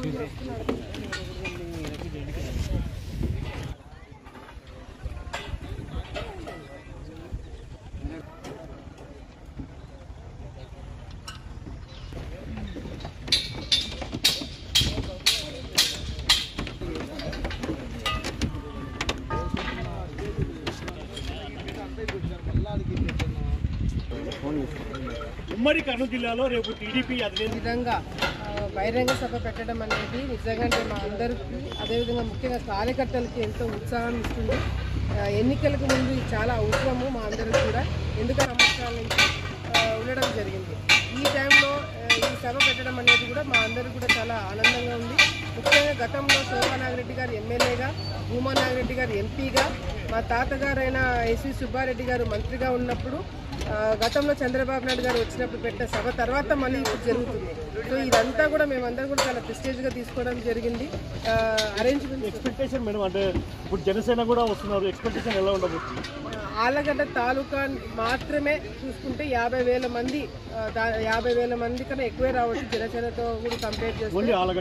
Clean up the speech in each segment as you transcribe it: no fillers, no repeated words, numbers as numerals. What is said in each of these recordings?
ఉమ్మడి కర్నూలు జిల్లాలో రేపు టీడీపీ అదే విధంగా బహిరంగ సభ పెట్టడం అనేది నిజంగా మా అందరికీ అదేవిధంగా ముఖ్యంగా కార్యకర్తలకి ఎంతో ఉత్సాహం ఇస్తుంది. ఎన్నికలకు ముందు ఇది చాలా అవసరము మా అందరికీ కూడా, ఎందుకంటే సంవత్సరాల నుంచి ఉండడం జరిగింది. ఈ టైంలో ఈ సభ పెట్టడం అనేది కూడా మా అందరికీ కూడా చాలా ఆనందంగా ఉంది. ముఖ్యంగా గతంలో శోభా నాగిరెడ్డి గారు ఎమ్మెల్యేగా, భూమా నాగిరెడ్డి గారు ఎంపీగా, మా తాతగారైన ఎస్వి సుబ్బారెడ్డి గారు మంత్రిగా ఉన్నప్పుడు, గతంలో చంద్రబాబు నాయుడు గారు వచ్చినప్పుడు పెట్టిన సభ తర్వాత మళ్ళీ ఇప్పుడు జరుగుతుంది. సో ఇదంతా కూడా మేమందరం కూడా చాలా ప్రెస్టేజ్గా తీసుకోవడం జరిగింది. అరేంజ్మెంట్ ఎక్స్పెక్టేషన్ మేడం, అంటే ఇప్పుడు జనసేన కూడా వస్తున్నారు, ఎక్స్పెక్టేషన్ ఎలా ఉండవచ్చు? ఆళ్లగడ్డ తాలూకా మాత్రమే చూసుకుంటే 50,000 మంది, 50,000 మంది కన్నా ఎక్కువే రావచ్చు. జనసేనతో కూడా కంపేర్ చేస్తే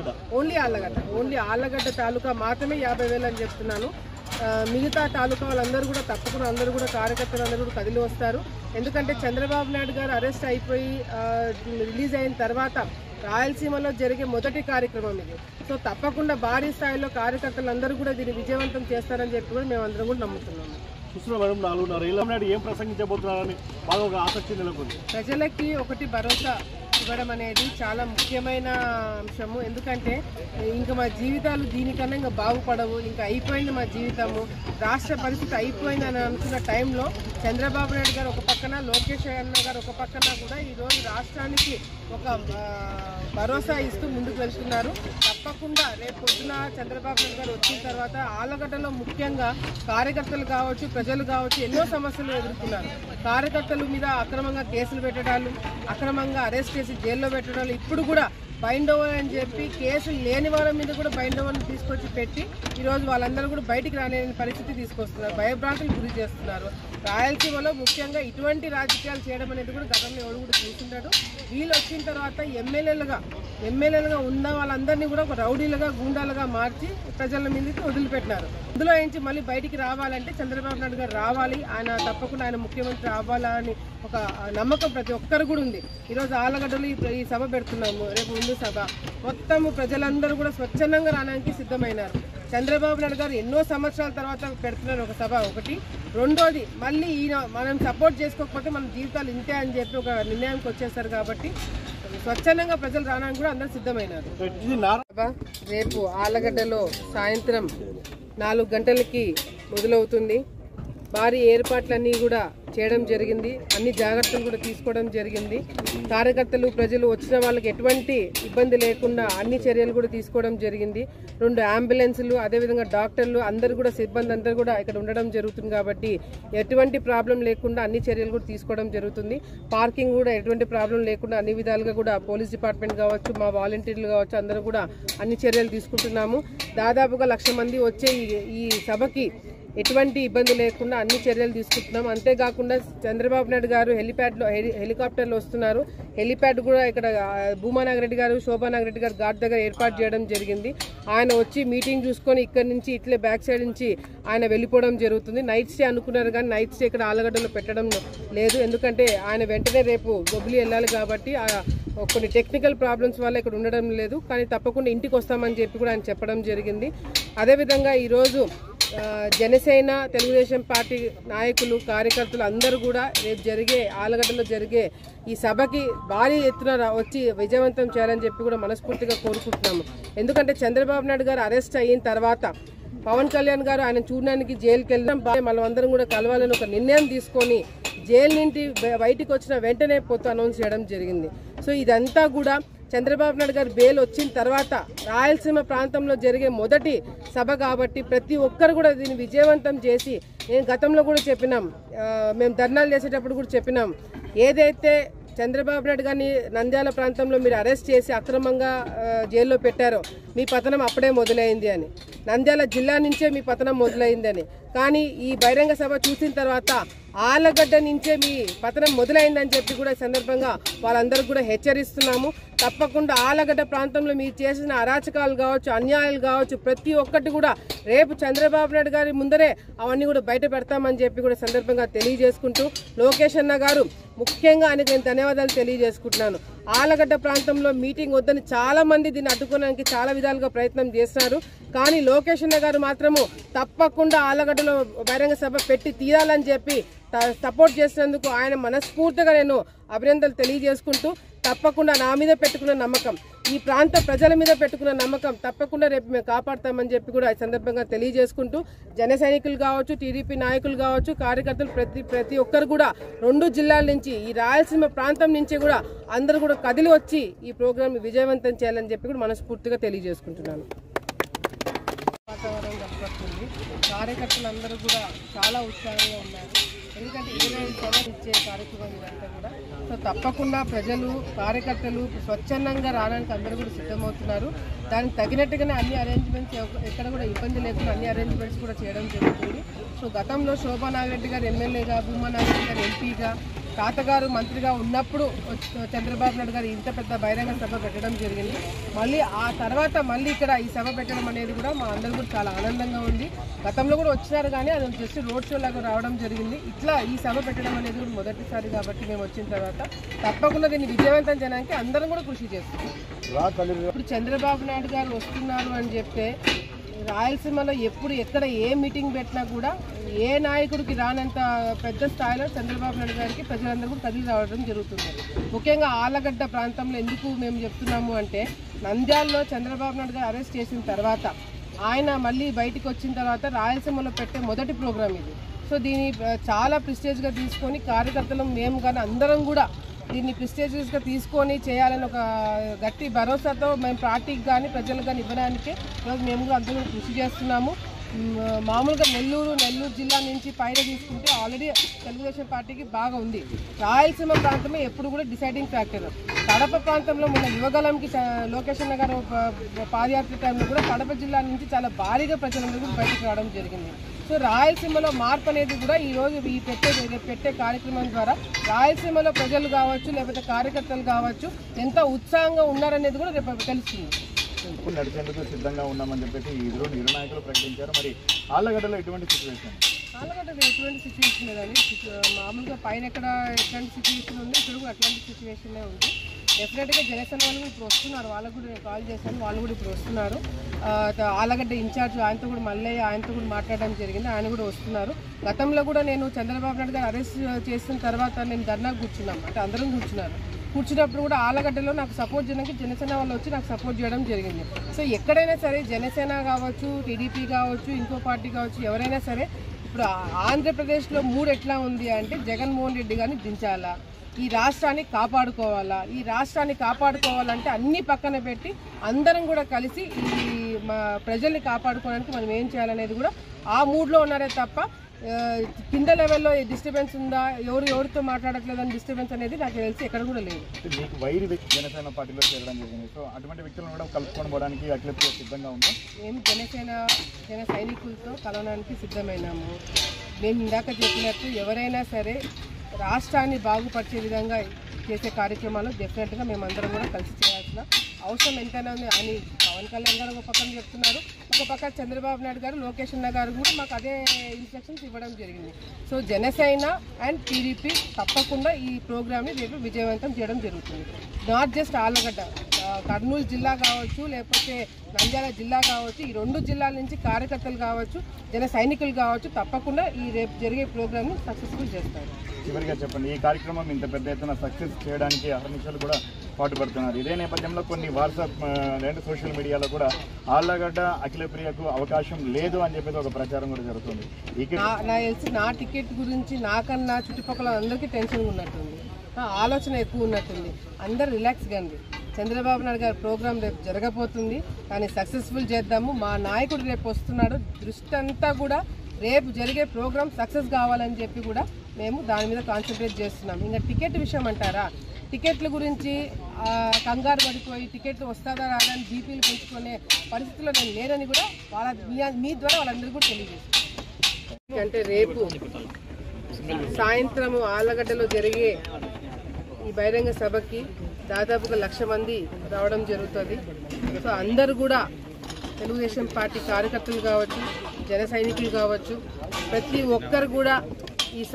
ఓన్లీ ఆళ్లగడ్డ తాలూకా మాత్రమే 50,000 అని చెప్తున్నాను. మిగతా తాలూకా వాళ్ళందరూ కూడా తప్పకుండా అందరూ కూడా కార్యకర్తలు అందరూ కూడా కదిలి వస్తారు. ఎందుకంటే చంద్రబాబు నాయుడు గారు అరెస్ట్ అయిపోయి రిలీజ్ అయిన తర్వాత రాయలసీమలో జరిగే మొదటి కార్యక్రమం ఇది. సో తప్పకుండా భారీ స్థాయిలో కార్యకర్తలు అందరూ కూడా దీన్ని విజయవంతం చేస్తారని చెప్పి కూడా మేము అందరం కూడా నమ్ముతున్నాము. మేడం 4.5 ఏళ్ల ఏం ప్రసంగించబోతున్నారని బాగా ఒక ఆసక్తి నెలకొంది. ప్రజలకి ఒకటి భరోసా ఇవ్వడం అనేది చాలా ముఖ్యమైన అంశము. ఎందుకంటే ఇంకా మా జీవితాలు దీనికన్నా ఇంకా బాగుపడవు, ఇంకా అయిపోయింది మా జీవితము, రాష్ట్ర పరిస్థితి అయిపోయింది అని అనుకున్న టైంలో చంద్రబాబు నాయుడు గారు ఒక పక్కన, లోకేష్ అన్న గారు ఒక పక్కన కూడా ఈరోజు రాష్ట్రానికి ఒక భరోసా ఇస్తూ ముందుకు వెళ్తున్నారు. తప్పకుండా రేపు పొద్దున చంద్రబాబు నాయుడు గారు వచ్చిన తర్వాత ఆళ్లగడ్డలో ముఖ్యంగా కార్యకర్తలు కావచ్చు, ప్రజలు కావచ్చు ఎన్నో సమస్యలు ఎదుర్కొన్నారు. కార్యకర్తల మీద అక్రమంగా కేసులు పెట్టడాలు, అక్రమంగా అరెస్ట్ చేసి జైల్లో పెట్టడాలు, ఇప్పుడు కూడా బైండ్ ఓవర్ అని చెప్పి కేసులు లేని వాళ్ళ మీద కూడా బైండ్ ఓవర్ని తీసుకొచ్చి పెట్టి ఈరోజు వాళ్ళందరూ కూడా బయటికి రాలేని పరిస్థితి తీసుకొస్తున్నారు, భయభ్రాంతులకు గురి చేస్తున్నారు. రాయలసీమలో ముఖ్యంగా ఇటువంటి రాజకీయాలు చేయడం అనేది కూడా గతంలో ఎవరు కూడా చూస్తుంటాడు. వీళ్ళు వచ్చిన తర్వాత ఎమ్మెల్యేలుగా ఉన్న వాళ్ళందరినీ కూడా ఒక రౌడీలుగా, గూండాలుగా మార్చి ప్రజల మీదకి వదిలిపెట్టినారు. అందులో నుంచి మళ్ళీ బయటికి రావాలంటే చంద్రబాబు నాయుడు గారు రావాలి, ఆయన తప్పకుండా ఆయన ముఖ్యమంత్రి అవ్వాలని ఒక నమ్మకం ప్రతి ఒక్కరు కూడా ఉంది. ఈరోజు ఆళ్లగడ్డలో ఈ సభ పెడుతున్నాము, రేపు ముందు సభ మొత్తము ప్రజలందరూ కూడా స్వచ్ఛందంగా రావడానికి సిద్ధమైనారు. చంద్రబాబు నాయుడు గారు ఎన్నో సంవత్సరాల తర్వాత పెడుతున్నారు ఒక సభ ఒకటి. రెండోది మళ్ళీ ఈయన మనం సపోర్ట్ చేసుకోకపోతే మన జీవితాలు ఇంతే అని చెప్పి ఒక నిర్ణయానికి వచ్చేస్తారు. కాబట్టి స్వచ్ఛందంగా ప్రజలు రావడానికి కూడా అందరూ సిద్ధమైనారు. రేపు ఆళ్లగడ్డలో సాయంత్రం 4 గంటలకి మొదలవుతుంది. భారీ ఏర్పాట్లన్నీ కూడా చేయడం జరిగింది, అన్ని జాగ్రత్తలు కూడా తీసుకోవడం జరిగింది. కార్యకర్తలు, ప్రజలు వచ్చిన వాళ్ళకి ఎటువంటి ఇబ్బంది లేకుండా అన్ని చర్యలు కూడా తీసుకోవడం జరిగింది. 2 అంబులెన్సులు, అదేవిధంగా డాక్టర్లు అందరూ కూడా, సిబ్బంది అందరూ కూడా ఇక్కడ ఉండడం జరుగుతుంది. కాబట్టి ఎటువంటి ప్రాబ్లం లేకుండా అన్ని చర్యలు కూడా తీసుకోవడం జరుగుతుంది. పార్కింగ్ కూడా ఎటువంటి ప్రాబ్లం లేకుండా అన్ని విధాలుగా కూడా పోలీస్ డిపార్ట్మెంట్ కావచ్చు, మా వాలంటీర్లు కావచ్చు, అందరూ కూడా అన్ని చర్యలు తీసుకుంటున్నాము. దాదాపుగా 1,00,000 మంది వచ్చే ఈ సభకి ఎటువంటి ఇబ్బంది లేకుండా అన్ని చర్యలు తీసుకుంటున్నాం. అంతేకాకుండా చంద్రబాబు నాయుడు గారు హెలికాప్టర్లో వస్తున్నారు. హెలిప్యాడ్ కూడా ఇక్కడ భూమా నాగిరెడ్డి గారు, శోభా నాగిరెడ్డి గారు ఘాట్ దగ్గర ఏర్పాటు చేయడం జరిగింది. ఆయన వచ్చి మీటింగ్ చూసుకొని ఇక్కడ నుంచి ఇట్లే బ్యాక్ సైడ్ నుంచి ఆయన వెళ్ళిపోవడం జరుగుతుంది. నైట్ స్టే అనుకున్నారు కానీ నైట్ స్టే ఇక్కడ ఆళ్లగడ్డలో పెట్టడం లేదు. ఎందుకంటే ఆయన వెంటనే రేపు బొబ్బిలి వెళ్ళాలి కాబట్టి కొన్ని టెక్నికల్ ప్రాబ్లమ్స్ వల్ల ఇక్కడ ఉండడం లేదు. కానీ తప్పకుండా ఇంటికి వస్తామని చెప్పి కూడా ఆయన చెప్పడం జరిగింది. అదేవిధంగా ఈరోజు జనసేన, తెలుగుదేశం పార్టీ నాయకులు, కార్యకర్తలు అందరూ కూడా రేపు ఆళ్లగడ్డలో జరిగే ఈ సభకి భారీ ఎత్తున వచ్చి విజయవంతం చేయాలని చెప్పి కూడా మనస్ఫూర్తిగా కోరుకుంటున్నాము. ఎందుకంటే చంద్రబాబు నాయుడు గారు అరెస్ట్ అయిన తర్వాత పవన్ కళ్యాణ్ గారు ఆయన చూడడానికి జైలుకి వెళ్ళడం, మనం అందరం కూడా కలవాలని ఒక నిర్ణయం తీసుకొని జైలు నుండి బయటికి వచ్చిన వెంటనే పొత్తు అనౌన్స్ చేయడం జరిగింది. సో ఇదంతా కూడా చంద్రబాబు నాయుడు గారు బెయిల్ వచ్చిన తర్వాత రాయలసీమ ప్రాంతంలో జరిగే మొదటి సభ కాబట్టి ప్రతి ఒక్కరు కూడా దీన్ని విజయవంతం చేసి, నేను గతంలో కూడా చెప్పినాం, మేము ధర్నాలు చేసేటప్పుడు కూడా చెప్పినాం, ఏదైతే చంద్రబాబు నాయుడు గారిని నంద్యాల ప్రాంతంలో మీరు అరెస్ట్ చేసి అక్రమంగా జైల్లో పెట్టారో మీ పతనం అప్పుడే మొదలైంది అని, నంద్యాల జిల్లా నుంచే మీ పతనం మొదలైందని. కానీ ఈ బహిరంగ సభ చూసిన తర్వాత ఆలగడ్డ నుంచే మీ పతనం మొదలైందని చెప్పి కూడా ఈ సందర్భంగా వాళ్ళందరూ కూడా హెచ్చరిస్తున్నాము. తప్పకుండా ఆలగడ్డ ప్రాంతంలో మీరు చేసిన అరాచకాలు కావచ్చు, అన్యాయాలు కావచ్చు, ప్రతి ఒక్కటి కూడా రేపు చంద్రబాబు నాయుడు గారి ముందరే అవన్నీ కూడా బయట పెడతామని చెప్పి కూడా సందర్భంగా తెలియజేసుకుంటూ, లోకేష్ అన్న గారు ముఖ్యంగా ఆయనకు నేను ధన్యవాదాలు తెలియజేసుకుంటున్నాను. ఆలగడ్డ ప్రాంతంలో మీటింగ్ వద్దని చాలా మంది దీన్ని అడ్డుకోవడానికి చాలా విధాలుగా ప్రయత్నం చేస్తున్నారు. కానీ లోకేష్ అన్న గారు మాత్రము తప్పకుండా ఆలగడ్డలో బహిరంగ సభ పెట్టి తీరాలని చెప్పి సపోర్ట్ చేసినందుకు ఆయన మనస్ఫూర్తిగా నేను అభినందనలు తెలియజేసుకుంటూ, తప్పకుండా నా మీద పెట్టుకున్న నమ్మకం, ఈ ప్రాంత ప్రజల మీద పెట్టుకున్న నమ్మకం తప్పకుండా రేపు మేము కాపాడతామని చెప్పి కూడా ఈ సందర్భంగా తెలియజేసుకుంటూ, జన సైనికులు కావచ్చు, టీడీపీ నాయకులు కావచ్చు, కార్యకర్తలు ప్రతి ఒక్కరు కూడా 2 జిల్లాల నుంచి, ఈ రాయలసీమ ప్రాంతం నుంచి కూడా అందరూ కూడా కదిలి వచ్చి ఈ ప్రోగ్రామ్ విజయవంతం చేయాలని చెప్పి కూడా మనస్ఫూర్తిగా తెలియజేసుకుంటున్నాను. వాతావరణం కనపడుతుంది. కార్యకర్తలందరూ కూడా చాలా ఉత్సాహంగా ఉన్నారు. ఎందుకంటే 25 సభలు ఇచ్చే కార్యక్రమం ఇదంతా కూడా. సో తప్పకుండా ప్రజలు, కార్యకర్తలు స్వచ్ఛందంగా రావడానికి అందరూ కూడా సిద్ధమవుతున్నారు. దానికి తగినట్టుగానే అన్ని అరేంజ్మెంట్స్, ఎక్కడ కూడా ఇబ్బంది లేకుండా అన్ని అరేంజ్మెంట్స్ కూడా చేయడం జరుగుతుంది. సో గతంలో శోభా నాగిరెడ్డి గారు ఎమ్మెల్యేగా, భూమా నాగిరెడ్డి గారు ఎంపీగా, తాతగారు మంత్రిగా ఉన్నప్పుడు చంద్రబాబు నాయుడు గారు ఇంత పెద్ద బహిరంగ సభ పెట్టడం జరిగింది. మళ్ళీ ఆ తర్వాత మళ్ళీ ఇక్కడ ఈ సభ పెట్టడం అనేది కూడా మా అందరూ కూడా చాలా ఆనందంగా ఉంది. గతంలో కూడా వచ్చినారు కానీ అది జస్ట్ రోడ్ షో లాగా రావడం జరిగింది. ఇట్లా ఈ సభ పెట్టడం అనేది కూడా మొదటిసారి కాబట్టి మేము వచ్చిన తర్వాత తప్పకుండా దీన్ని విజయవంతం చేయడానికి అందరం కూడా కృషి చేస్తున్నాం. ఇప్పుడు చంద్రబాబు నాయుడు గారు వస్తున్నారు అని చెప్తే రాయలసీమలో ఎప్పుడు ఎక్కడ ఏ మీటింగ్ పెట్టినా కూడా ఏ నాయకుడికి రానంత పెద్ద స్థాయిలో చంద్రబాబు నాయుడు గారికి ప్రజలందరూ కూడా కదిలి రావడం జరుగుతుంది. ముఖ్యంగా ఆలగడ్డ ప్రాంతంలో ఎందుకు మేము చెప్తున్నాము అంటే, నంద్యాలలో చంద్రబాబు నాయుడు గారు అరెస్ట్ చేసిన తర్వాత ఆయన మళ్ళీ బయటకు వచ్చిన తర్వాత రాయలసీమలో పెట్టే మొదటి ప్రోగ్రాం ఇది. సో దీన్ని చాలా ప్రెస్టేజ్గా తీసుకొని కార్యకర్తలు మేము కానీ అందరం కూడా దీన్ని ప్రెస్టేజియస్గా తీసుకొని చేయాలని ఒక గట్టి భరోసాతో మేము పార్టీకి కానీ ప్రజలకు కానీ ఇవ్వడానికి ఈరోజు మేము కూడా అందరూ కృషి చేస్తున్నాము. మామూలుగా నెల్లూరు జిల్లా నుంచి పైన తీసుకుంటే ఆల్రెడీ తెలుగుదేశం పార్టీకి బాగా ఉంది. రాయలసీమ ప్రాంతమే ఎప్పుడు కూడా డిసైడింగ్ ఫ్యాక్టర్. కడప ప్రాంతంలో మన యువగలంకి లోకేష్ అన్న గారు పాదయాత్ర టైంలో కూడా కడప జిల్లా నుంచి చాలా భారీగా ప్రజలందరూ కూడా బయటకు రావడం జరిగింది. సో రాయలసీమలో మార్పు అనేది కూడా ఈరోజు ఈ పెట్టే కార్యక్రమం ద్వారా రాయలసీమలో ప్రజలు కావచ్చు, లేకపోతే కార్యకర్తలు కావచ్చు ఎంత ఉత్సాహంగా ఉన్నారనేది కూడా రేపు తెలుస్తుంది. నడిచేందుకు సిద్ధంగా ఉన్నామని చెప్పేసి ఇరు నాయకులు ప్రకటించారు. మరి ఆళ్ళగడ్డలో ఎటువంటి సిచ్యువేషన్? ఆళ్ళగడ్డలో ఎటువంటి సిచ్యువేషన్ లేదండి. మామూలుగా పైన ఎట్లాంటి సిచ్యువేషన్ ఉంది, ఇక్కడ కూడా అట్లాంటి సిచ్యువేషనే ఉంది. డెఫినెట్గా జనసేన వాళ్ళు కూడా ఇప్పుడు వస్తున్నారు. వాళ్ళకు కూడా నేను కాల్ చేశాను, వాళ్ళు కూడా ఇప్పుడు వస్తున్నారు. ఆళ్ళగడ్డ ఇన్ఛార్జ్ ఆయనతో కూడా మల్లయ్య ఆయనతో కూడా మాట్లాడడం జరిగింది, ఆయన కూడా వస్తున్నారు. గతంలో కూడా నేను చంద్రబాబు నాయుడు గారు అరెస్ట్ చేసిన తర్వాత నేను ధర్నాకు కూర్చున్నాం, అంటే అందరం కూర్చున్నప్పుడు కూడా ఆళ్ళగడ్డలో నాకు సపోర్ట్ చేయడానికి జనసేన వాళ్ళు వచ్చి నాకు సపోర్ట్ చేయడం జరిగింది. సో ఎక్కడైనా సరే జనసేన కావచ్చు, టీడీపీ కావచ్చు, ఇంకో పార్టీ కావచ్చు, ఎవరైనా సరే ఇప్పుడు ఆంధ్రప్రదేశ్లో మూడు ఎట్లా ఉంది అంటే జగన్మోహన్ రెడ్డి గారిని దించాలా, ఈ రాష్ట్రాన్ని కాపాడుకోవాలా, ఈ రాష్ట్రాన్ని కాపాడుకోవాలంటే అన్ని పక్కన పెట్టి అందరం కూడా కలిసి ఈ మా ప్రజల్ని కాపాడుకోవడానికి మనం ఏం చేయాలనేది కూడా ఆ మూడ్లో ఉన్నారే తప్ప కింద లెవెల్లో డిస్టర్బెన్స్ ఉందా, ఎవరితో మాట్లాడట్లేదని డిస్టర్బెన్స్ అనేది నాకు తెలిసి ఎక్కడ కూడా లేదు. మీకు వైరి వ్యక్తి జనసేన పార్టీలో చేరడం జరిగింది. సో అటువంటి వ్యక్తులను కూడా కలుపుకొని పోవడానికి అఖిలప్రియ సిద్ధంగా ఉన్నాం. మేము జన సైనికులతో కలవడానికి సిద్ధమైనాము. మేము ఇందాక చెప్పినట్టు ఎవరైనా సరే రాష్ట్రాన్ని బాగుపరిచే విధంగా చేసే కార్యక్రమాలు డెఫినెట్గా మేమందరం కూడా కలిసి చేయాల్సిన అవసరం ఎంతైనా ఉంది అని పవన్ కళ్యాణ్ గారు ఒక పక్కన చెప్తున్నారు, ఒక పక్క చంద్రబాబు నాయుడు గారు, లోకేష్ అన్న గారు కూడా మాకు అదే ఇన్స్ట్రక్షన్స్ ఇవ్వడం జరిగింది. సో జనసేన అండ్ టీడీపీ తప్పకుండా ఈ ప్రోగ్రామ్ని రేపు విజయవంతం చేయడం జరుగుతుంది. నాట్ జస్ట్ ఆళ్ళగడ్డ, కర్నూలు జిల్లా కావచ్చు, లేకపోతే నంద్యాల జిల్లా కావచ్చు, ఈ 2 జిల్లాల నుంచి కార్యకర్తలు కావచ్చు, జన సైనికులు కావచ్చు, తప్పకుండా ఈ రేపు జరిగే ప్రోగ్రామ్ని సక్సెస్ఫుల్ చేస్తారు. చివరిగా చెప్పండి, ఈ కార్యక్రమం ఇంత పెద్ద ఎత్తున సక్సెస్ చేయడానికి అహర్నిశలు కూడా పాటుపడుతున్నారు. ఇదే నేపథ్యంలో కొన్ని వాట్సాప్ లేదా సోషల్ మీడియాలో కూడా ఆళ్ళగడ్డ అఖిలప్రియకు అవకాశం లేదు అని చెప్పేసి ఒక ప్రచారం కూడా జరుగుతుంది. నాకు తెలిసి నా టికెట్ గురించి నాకన్నా చుట్టుపక్కల అందరికీ టెన్షన్ ఉన్నట్టుంది, ఆలోచన ఎక్కువ ఉన్నట్టుంది. అందరు రిలాక్స్గా అండి. చంద్రబాబు నాయుడు గారి ప్రోగ్రాం రేపు జరగబోతుంది, దాన్ని సక్సెస్ఫుల్ చేద్దాము. మా నాయకుడు రేపు వస్తున్నాడు, దృష్టి అంతా కూడా రేపు జరిగే ప్రోగ్రాం సక్సెస్ కావాలని చెప్పి కూడా మేము దాని మీద కాన్సన్ట్రేట్ చేస్తున్నాం. ఇంకా టికెట్ విషయం అంటారా, టికెట్ల గురించి కంగారు పడిపోయి టికెట్లు వస్తుందా రాదా అని బీపీలు పెంచుకునే పరిస్థితుల్లో నేను లేనని కూడా మీ ద్వారా వాళ్ళందరికీ కూడా తెలియజేస్తాను. అంటే రేపు సాయంత్రం ఆళ్లగడ్డలో జరిగే ఈ బహిరంగ సభకి దాదాపుగా 1,00,000 మంది రావడం జరుగుతుంది. సో అందరూ కూడా తెలుగుదేశం పార్టీ కార్యకర్తలు కావచ్చు, జన సైనికులు కావచ్చు, ప్రతి ఒక్కరు కూడా ఈ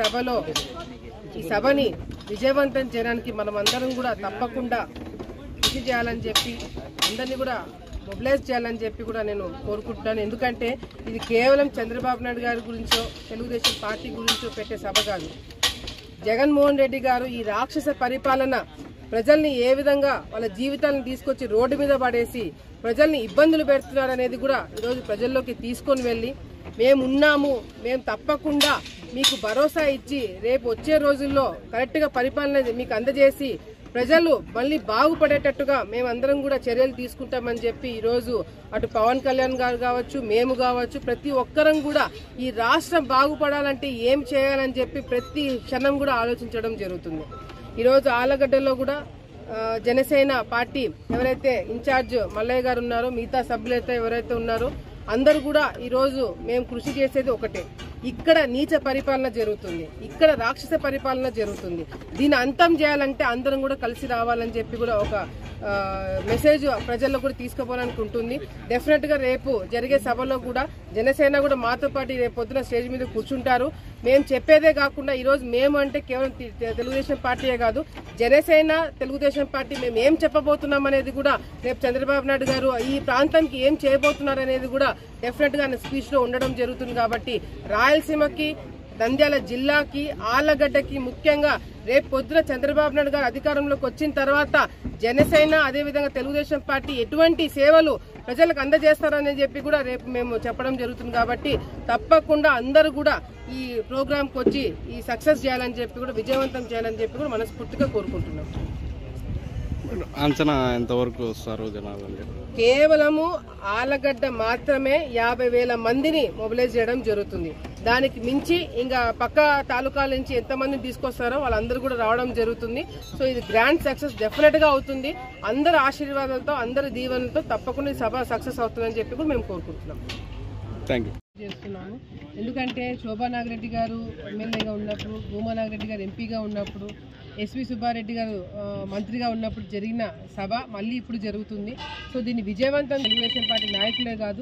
సభని విజయవంతం చేయడానికి మనం అందరం కూడా తప్పకుండా కృషి చేయాలని చెప్పి, అందరినీ కూడా మొబిలైజ్ చేయాలని చెప్పి కూడా నేను కోరుకుంటున్నాను. ఎందుకంటే ఇది కేవలం చంద్రబాబు నాయుడు గారి గురించో తెలుగుదేశం పార్టీ గురించో పెట్టే సభ కాదు. జగన్మోహన్ రెడ్డి గారు ఈ రాక్షస పరిపాలన ప్రజల్ని ఏ విధంగా వాళ్ళ జీవితాలను తీసుకొచ్చి రోడ్డు మీద పడేసి ప్రజల్ని ఇబ్బందులు పెడుతున్నారు అనేది కూడా ఈరోజు ప్రజల్లోకి తీసుకొని వెళ్ళి మేమున్నాము, మేము తప్పకుండా మీకు భరోసా ఇచ్చి రేపు వచ్చే రోజుల్లో కరెక్ట్గా పరిపాలన మీకు అందజేసి ప్రజలు మళ్ళీ బాగుపడేటట్టుగా మేమందరం కూడా చర్యలు తీసుకుంటామని చెప్పి ఈరోజు అటు పవన్ కళ్యాణ్ గారు కావచ్చు, మేము కావచ్చు, ప్రతి ఒక్కరం కూడా ఈ రాష్ట్రం బాగుపడాలంటే ఏం చేయాలని చెప్పి ప్రతి క్షణం కూడా ఆలోచించడం జరుగుతుంది. ఈరోజు ఆళ్లగడ్డలో కూడా జనసేన పార్టీ ఎవరైతే ఇన్ఛార్జ్ మల్లయ్య గారు ఉన్నారో, మిగతా సభ్యులైతే ఎవరైతే ఉన్నారో అందరూ కూడా ఈరోజు మేము కృషి చేసేది ఒకటే, ఇక్కడ నీచ పరిపాలన జరుగుతుంది, ఇక్కడ రాక్షస పరిపాలన జరుగుతుంది, దీన్ని అంతం చేయాలంటే అందరం కూడా కలిసి రావాలని చెప్పి కూడా ఒక మెసేజ్ ప్రజల్లో కూడా తీసుకుపోవడానికి ఉంటుంది. డెఫినెట్ గా రేపు జరిగే సభలో కూడా జనసేన కూడా మాతో పాటు రేపు పొద్దున స్టేజ్ మీద కూర్చుంటారు. మేము చెప్పేదే కాకుండా ఈరోజు మేము అంటే కేవలం తెలుగుదేశం పార్టీయే కాదు, జనసేన తెలుగుదేశం పార్టీ మేము ఏం చెప్పబోతున్నాం అనేది కూడా రేపు చంద్రబాబు నాయుడు గారు ఈ ప్రాంతానికి ఏం చేయబోతున్నారు అనేది కూడా డెఫినెట్ గా స్పీచ్ లో ఉండడం జరుగుతుంది. కాబట్టి రాయలసీమకి, నంద్యాల జిల్లాకి, ఆళ్లగడ్డకి ముఖ్యంగా రేపు పొద్దున చంద్రబాబు నాయుడు గారు అధికారంలోకి వచ్చిన తర్వాత జనసేన అదేవిధంగా తెలుగుదేశం పార్టీ ఎటువంటి సేవలు ప్రజలకు అందజేస్తారని చెప్పి కూడా రేపు మేము చెప్పడం జరుగుతుంది. కాబట్టి తప్పకుండా అందరూ కూడా ఈ ప్రోగ్రాంకి వచ్చి ఈ సక్సెస్ చేయాలని చెప్పి కూడా, విజయవంతం చేయాలని చెప్పి కూడా మనస్ఫూర్తిగా కోరుకుంటున్నాం. అంచనా ఎంతవరకు వస్తారు జనాలు? కేవలము ఆళ్లగడ్డ మాత్రమే 50,000 మందిని మొబిలైజ్ చేయడం జరుగుతుంది. దానికి మించి ఇంకా పక్క తాలూకాల నుంచి ఎంతమందిని తీసుకొస్తారో వాళ్ళందరూ కూడా రావడం జరుగుతుంది. సో ఇది గ్రాండ్ సక్సెస్ డెఫినెట్ గా అవుతుంది. అందరి ఆశీర్వాదాలతో, అందరి దీవెనలతో తప్పకుండా ఈ సభ సక్సెస్ అవుతుందని చెప్పి కూడా మేము కోరుకుంటున్నాం. చేస్తున్నాము. ఎందుకంటే శోభా నాగిరెడ్డి గారు ఎమ్మెల్యేగా ఉన్నప్పుడు, భూమా నాగిరెడ్డి గారు ఎంపీగా ఉన్నప్పుడు, ఎస్వి సుబ్బారెడ్డి గారు మంత్రిగా ఉన్నప్పుడు జరిగిన సభ మళ్ళీ ఇప్పుడు జరుగుతుంది. సో దీన్ని విజయవంతం తెలుగుదేశం పార్టీ నాయకులే కాదు,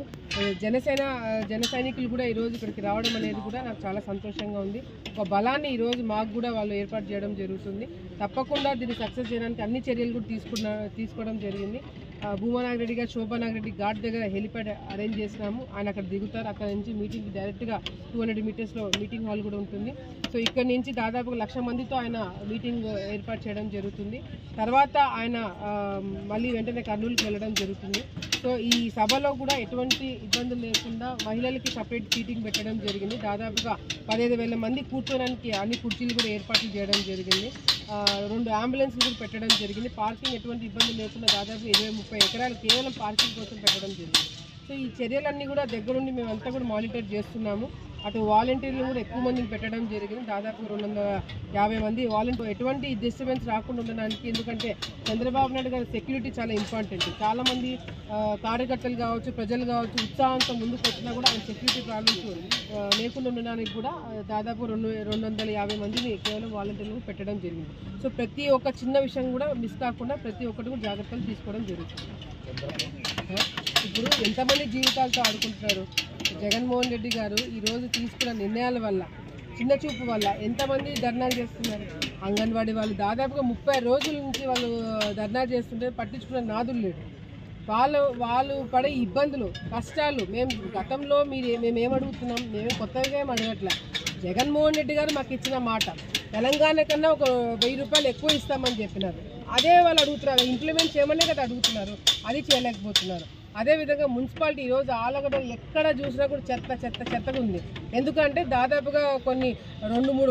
జన సైనికులు కూడా ఈరోజు ఇక్కడికి రావడం అనేది కూడా నాకు చాలా సంతోషంగా ఉంది. ఒక బలాన్ని ఈరోజు మాకు కూడా వాళ్ళు ఏర్పాటు చేయడం జరుగుతుంది. తప్పకుండా దీన్ని సక్సెస్ చేయడానికి అన్ని చర్యలు కూడా తీసుకోవడం జరిగింది. భూమా నాగిరెడ్డి గారు శోభా నాగిరెడ్డి ఘాట్ దగ్గర హెలిప్యాడ్ అరేంజ్ చేసినాము. ఆయన అక్కడ దిగుతారు. అక్కడ నుంచి మీటింగ్ డైరెక్ట్గా 200 మీటర్స్లో మీటింగ్ హాల్ కూడా ఉంటుంది. సో ఇక్కడ నుంచి దాదాపు 1,00,000 మందితో ఆయన మీటింగ్ ఏర్పాటు చేయడం జరుగుతుంది. తర్వాత ఆయన మళ్ళీ వెంటనే కర్నూలుకి వెళ్ళడం జరుగుతుంది. సో ఈ సభలో కూడా ఎటువంటి ఇబ్బందులు లేకుండా మహిళలకి సపరేట్ సీటింగ్ పెట్టడం జరిగింది. దాదాపుగా 15,000 మంది కూర్చోడానికి అన్ని కుర్చీలు కూడా ఏర్పాట్లు చేయడం జరిగింది. 2 అంబులెన్స్లు కూడా పెట్టడం జరిగింది. పార్కింగ్ ఎటువంటి ఇబ్బందులు లేకుండా దాదాపు 20-30 ఎకరాలు కేవలం పార్కింగ్ కోసం పెట్టడం జరిగింది. సో ఈ చర్యలన్నీ కూడా దగ్గరుండి మేమంతా కూడా మానిటర్ చేస్తున్నాము. అటు వాలంటీర్లు కూడా ఎక్కువ మందిని పెట్టడం జరిగింది. దాదాపు 250 మంది వాలంటీర్ ఎటువంటి డిస్టర్బెన్స్ రాకుండా ఉండడానికి. ఎందుకంటే చంద్రబాబు నాయుడు గారి సెక్యూరిటీ చాలా ఇంపార్టెంట్. చాలామంది కార్యకర్తలు కావచ్చు, ప్రజలు కావచ్చు ఉత్సాహంతో ముందుకు వచ్చినా కూడా ఆయన సెక్యూరిటీ ప్రాబ్లమ్స్ లేకుండా ఉండడానికి కూడా దాదాపు 250 మందిని కేవలం వాలంటీర్లు పెట్టడం జరిగింది. సో ప్రతి ఒక్క చిన్న విషయం కూడా మిస్ కాకుండా ప్రతి ఒక్కటి కూడా జాగ్రత్తలు తీసుకోవడం జరుగుతుంది. ఇప్పుడు ఎంతమంది జీవితాలతో ఆడుకుంటున్నారు. జగన్మోహన్ రెడ్డి గారు ఈరోజు తీసుకున్న నిర్ణయాల వల్ల, చిన్న చూపు వల్ల ఎంతమంది ధర్నాలు చేస్తున్నారు. అంగన్వాడీ వాళ్ళు దాదాపుగా 30 రోజుల నుంచి వాళ్ళు ధర్నా చేస్తుంటే పట్టించుకున్న నాదులు లేడు. వాళ్ళు పడే ఇబ్బందులు, కష్టాలు మేము గతంలో మేమేమడుగుతున్నాం, మేము కొత్తగా ఏం అడగట్లే. జగన్మోహన్ రెడ్డి గారు మాకు ఇచ్చిన మాట, తెలంగాణ కన్నా ఒక 1000 రూపాయలు ఎక్కువ ఇస్తామని చెప్పినారు. అదే వాళ్ళు అడుగుతున్నారు, ఇంప్లిమెంట్ చేయమనే కదా అడుగుతున్నారు, అది చేయలేకపోతున్నారు. అదేవిధంగా మున్సిపాలిటీ ఈరోజు ఆళ్లగడ్డ ఎక్కడ చూసినా కూడా చెత్తగా ఉంది. ఎందుకంటే దాదాపుగా కొన్ని 2-3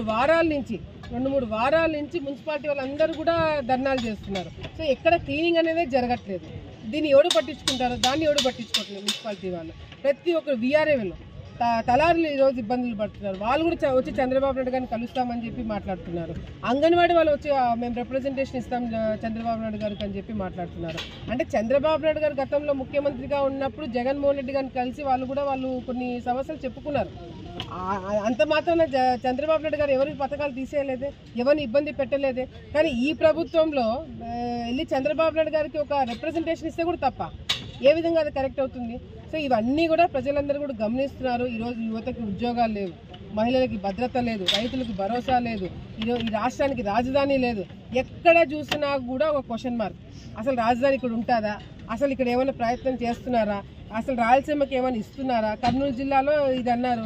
వారాల నుంచి మున్సిపాలిటీ వాళ్ళందరూ కూడా ధర్నాలు చేస్తున్నారు. సో ఎక్కడ క్లీనింగ్ అనేది జరగట్లేదు. దీన్ని ఎవడు పట్టించుకుంటారో దాన్ని ఎవడు పట్టించుకోవట్లేదు. మున్సిపాలిటీ వాళ్ళు ప్రతి ఒక్కరు వీఆర్ఏలు తలారులు ఈరోజు ఇబ్బందులు పడుతున్నారు. వాళ్ళు కూడా వచ్చి చంద్రబాబు నాయుడు గారిని కలుస్తామని చెప్పి మాట్లాడుతున్నారు. అంగన్వాడీ వాళ్ళు వచ్చి మేము రిప్రజెంటేషన్ ఇస్తాం చంద్రబాబు నాయుడు గారికి అని చెప్పి మాట్లాడుతున్నారు. అంటే చంద్రబాబు నాయుడు గారు గతంలో ముఖ్యమంత్రిగా ఉన్నప్పుడు జగన్మోహన్ రెడ్డి గారిని కలిసి వాళ్ళు కొన్ని సమస్యలు చెప్పుకున్నారు. అంత మాత్రం చంద్రబాబు నాయుడు గారు ఎవరికి పథకాలు తీసేయలేదే, ఎవరిని ఇబ్బంది పెట్టలేదే. కానీ ఈ ప్రభుత్వంలో వెళ్ళి చంద్రబాబు నాయుడు గారికి ఒక రిప్రజెంటేషన్ ఇస్తే కూడా తప్ప, ఏ విధంగా అది కరెక్ట్ అవుతుంది? సో ఇవన్నీ కూడా ప్రజలందరూ కూడా గమనిస్తున్నారు. ఈరోజు యువతకి ఉద్యోగాలు లేవు, మహిళలకి భద్రత లేదు, రైతులకు భరోసా లేదు, ఈ రాష్ట్రానికి రాజధాని లేదు. ఎక్కడ చూసినా కూడా ఒక క్వశ్చన్ మార్క్. అసలు రాజధాని ఇక్కడ ఉంటుందా? అసలు ఇక్కడ ఏమైనా ప్రయత్నం చేస్తున్నారా? అసలు రాయలసీమకి ఏమైనా ఇస్తున్నారా? కర్నూలు జిల్లాలో ఇది అన్నారు,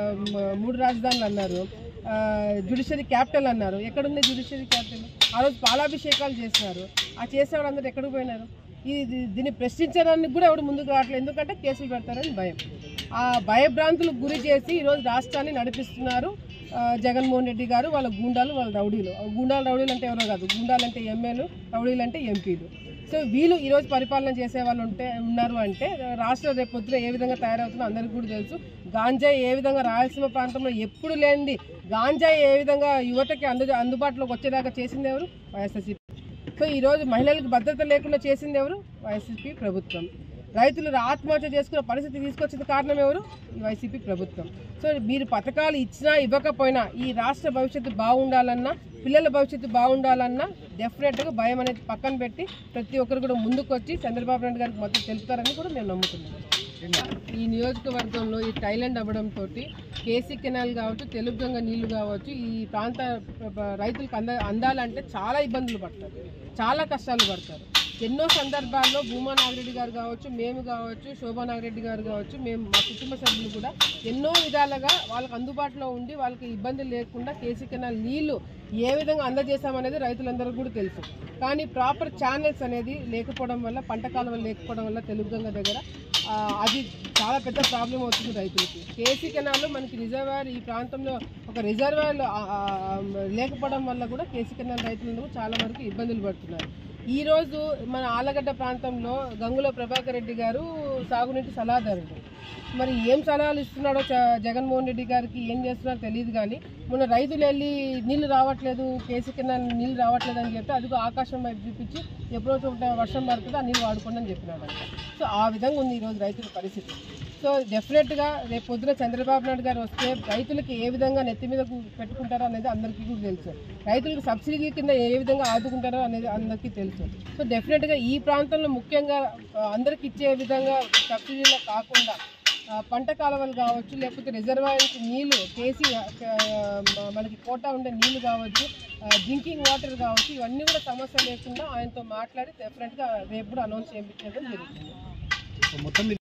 3 రాజధానులు అన్నారు, జ్యుడిషియరీ క్యాపిటల్ అన్నారు. ఎక్కడుంది జ్యుడిషియరీ క్యాపిటల్? ఆ రోజు పాలాభిషేకాలు చేస్తున్నారు. ఆ చేసేవాళ్ళు అందరూ ఎక్కడికి పోయినారు? దీన్ని ప్రశ్నించడానికి కూడా ఎవరు ముందుకు రావట్లేదు. ఎందుకంటే కేసులు పెడతారని భయం. ఆ భయభ్రాంతులకు గురి చేసి ఈరోజు రాష్ట్రాన్ని నడిపిస్తున్నారు జగన్మోహన్ రెడ్డి గారు, వాళ్ళ గూండాలు, వాళ్ళ రౌడీలు. రౌడీలు అంటే ఎవరో కాదు, గూండాలు అంటే ఎమ్మెల్యేలు, రౌడీలు అంటే ఎంపీలు. సో వీళ్ళు ఈరోజు పరిపాలన చేసే వాళ్ళు ఉన్నారు అంటే రాష్ట్రం రేపు పొద్దున ఏ విధంగా తయారవుతుందో అందరికీ కూడా తెలుసు. గాంజాయి ఏ విధంగా రాయలసీమ ప్రాంతంలో ఎప్పుడు లేనిది గాంజాయి ఏ విధంగా యువతకి అందుబాటులోకి వచ్చేదాకా చేసింది ఎవరు? వైఎస్ఆర్సీపీ. సో ఈరోజు మహిళలకు భద్రత లేకుండా చేసింది ఎవరు? వైసీపీ ప్రభుత్వం. రైతులు ఆత్మహత్య చేసుకునే పరిస్థితి తీసుకొచ్చిన కారణం ఎవరు? ఈ వైసీపీ ప్రభుత్వం. సో మీరు పథకాలు ఇచ్చినా ఇవ్వకపోయినా ఈ రాష్ట్ర భవిష్యత్తు బాగుండాలన్నా, పిల్లల భవిష్యత్తు బాగుండాలన్నా డెఫినెట్గా భయం అనేది పక్కన పెట్టి ప్రతి ఒక్కరు కూడా ముందుకు వచ్చి చంద్రబాబు నాయుడు గారికి మద్దతు తెలుపుతారని కూడా మేము నమ్ముతున్నాం. ఈ నియోజకవర్గంలో ఈ టైలాండ్ అవ్వడంతో కేసీ కెనాల్ కావచ్చు, తెలుగుగంగ నీళ్లు కావచ్చు, ఈ ప్రాంత రైతులకు అందాలంటే చాలా ఇబ్బందులు పడతారు, చాలా కష్టాలు పడతారు. ఎన్నో సందర్భాల్లో భూమా నాగిరెడ్డి గారు కావచ్చు, మేము కావచ్చు, శోభా నాగిరెడ్డి గారు కావచ్చు, మేము మా కుటుంబ సభ్యులు కూడా ఎన్నో విధాలుగా వాళ్ళకి అందుబాటులో ఉండి వాళ్ళకి ఇబ్బంది లేకుండా కేసీ కెనాల్ నీళ్లు ఏ విధంగా అందజేశామనేది రైతులందరికీ కూడా తెలుసు. కానీ ప్రాపర్ ఛానల్స్ అనేది లేకపోవడం వల్ల, పంట కాలువలు లేకపోవడం వల్ల తెలుగుగంగ దగ్గర అది చాలా పెద్ద ప్రాబ్లం అవుతుంది రైతులకి. కేసీ కెనాల్ మనకి రిజర్వాయర్, ఈ ప్రాంతంలో ఒక రిజర్వాయర్ లేకపోవడం వల్ల కూడా కేసీ కెనాల్ రైతులందరూ చాలా వరకు ఇబ్బందులు పడుతున్నారు. ఈరోజు మన ఆలగడ్డ ప్రాంతంలో గంగుల ప్రభాకర్ రెడ్డి గారు సాగునీటి సలహాదారుడు. మరి ఏం సలహాలు ఇస్తున్నాడో జగన్మోహన్ రెడ్డి గారికి ఏం చేస్తున్నారో తెలియదు. కానీ మొన్న రైతులు వెళ్ళి నీళ్లు రావట్లేదు, కేసీ కింద నీళ్ళు రావట్లేదు అని చెప్తే అదిగో ఆకాశం వైపు చూపించి ఎప్పుడో చోట వర్షం పడుతుంది ఆ నీళ్ళు వాడుకోండి అని చెప్పినాడు. సో ఆ విధంగా ఉంది ఈరోజు రైతుల పరిస్థితి. సో డెఫినెట్గా రేపు పొద్దున చంద్రబాబు నాయుడు గారు వస్తే రైతులకి ఏ విధంగా నెత్తి మీద పెట్టుకుంటారో అనేది అందరికీ కూడా తెలుసు. రైతులకు సబ్సిడీ కింద ఏ విధంగా ఆదుకుంటారో అనేది అందరికీ తెలుసు. సో డెఫినెట్గా ఈ ప్రాంతంలో ముఖ్యంగా అందరికి ఇచ్చే విధంగా సబ్సిడీలో కాకుండా పంట కాలువలు కావచ్చు, లేకపోతే రిజర్వాయర్కి నీళ్లు, కేసీ మనకి కోటా ఉండే నీళ్లు కావచ్చు, డ్రింకింగ్ వాటర్ కావచ్చు, ఇవన్నీ కూడా సమస్య లేకుండా ఆయనతో మాట్లాడి డెఫినెట్గా రేపు కూడా అనౌన్స్ చేయించడం జరుగుతుంది.